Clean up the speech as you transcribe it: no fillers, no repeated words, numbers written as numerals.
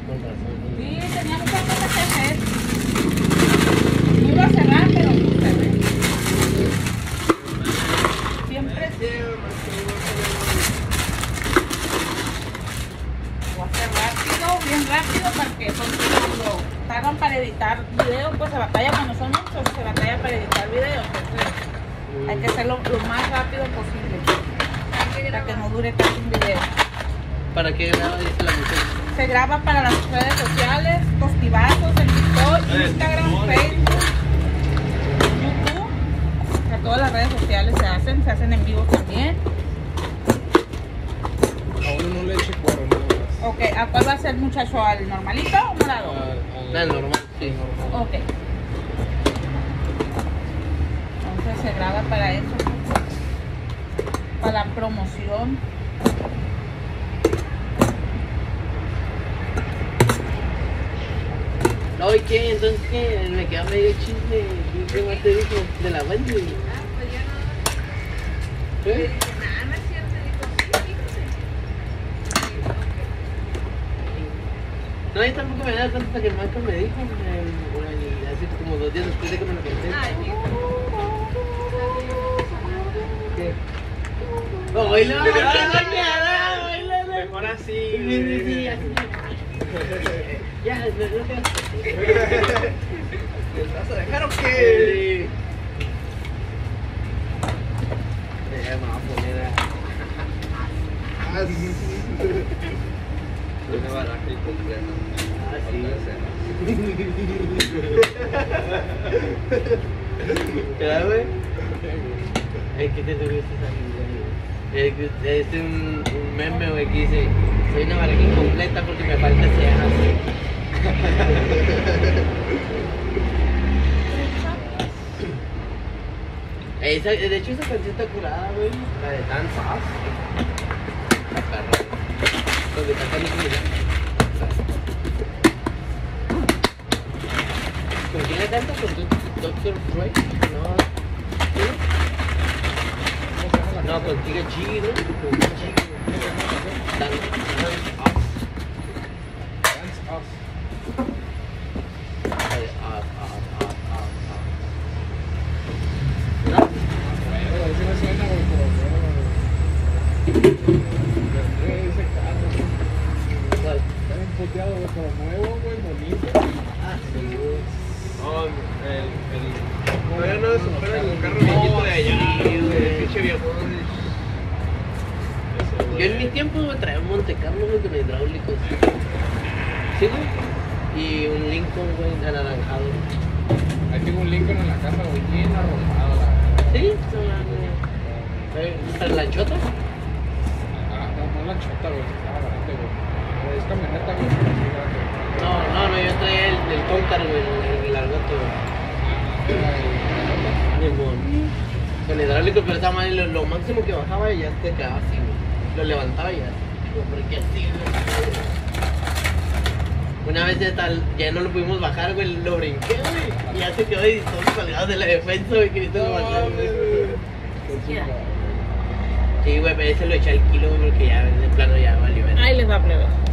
Con razón. Sí, tenía muchas cosas que hacer. No iba a cerrar, pero no cerré. Siempre voy a hacer rápido, bien rápido, porque cuando tardan para editar videos, pues se batalla cuando son muchos, se batalla para editar videos. Entonces hay que hacerlo lo más rápido posible para que no dure casi un video. ¿Para qué graba? Dice la mujer. Se graba para las redes sociales, Tostibazos, en TikTok, Instagram, Facebook, YouTube. A todas las redes sociales se hacen en vivo también. A uno no le eche cuero, no. Ok, ¿a cuál va a ser, muchacho? ¿Al normalito o morado? Al normal, sí. Ok. Entonces se graba para eso, para la promoción. No, ¿y qué? Entonces, ¿qué? Me queda medio chisme. ¿Y qué más te dijo? De la Wendy. Pues ya no. ¿Eh? Nada, no es cierto. Digo, sí, fíjate. No, yo tampoco me da cuenta que Marco me dijo. Hace como 2 días después de que me lo conté. Ay, digo. ¿Qué? ¡Oh, baila! ¡Baila! ¡Baila! Mejor así. Sí, así. Ya, no te ¿Vas a dejar o qué? Me va a poner a... Ah, sí. Una baraja y completa. Ah, sí. ¿Qué güey? Es que te subiste esa es un meme, güey, que dice: soy una baraja incompleta porque me falta cejas. De hecho, esa canción está curada, güey. La de Dance Off. La perra. Donde está Nicki Minaj. ¿Con quién la canta? ¿Con Dr. Dre? No, con Tiga G, ¿no? Con Tiga G. Dance Off. Dance off. ¿No? Bueno, ese me suena, güey, pero bueno. Ese carro. ¿Cuál? Está bien puteado, güey, pero nuevo, güey, bonito. Ah, sí, güey. No, todavía no supera el carro viejito de allá, el pinche viejo. Yo en mi tiempo me traía un Monte Carlo, güey, con hidráulicos. Sí, güey. Y un Lincoln, güey, anaranjado. Ahí tengo un Lincoln en la casa, güey, bien arrojado, la verdad. Sí, ¿para la chota? Ah, no la chota, güey, estaba grande, güey. Es camioneta, güey, pero sí grande. No, yo traía el Concar, güey, el largote, güey. Limón. Con hidráulico, pero estaba mal, lo máximo que bajaba y ya te quedaba así, güey. Lo levantaba y ya. Porque así, güey. Una vez ya no lo pudimos bajar, güey, lo brinqué, güey. Y ya se quedó ahí todos colgados de la defensa, güey, que necesito bajar, güey. Sí, güey, pero ese lo eché al kilo, güey, porque ya de plano ya valió. Ahí les va, plebe.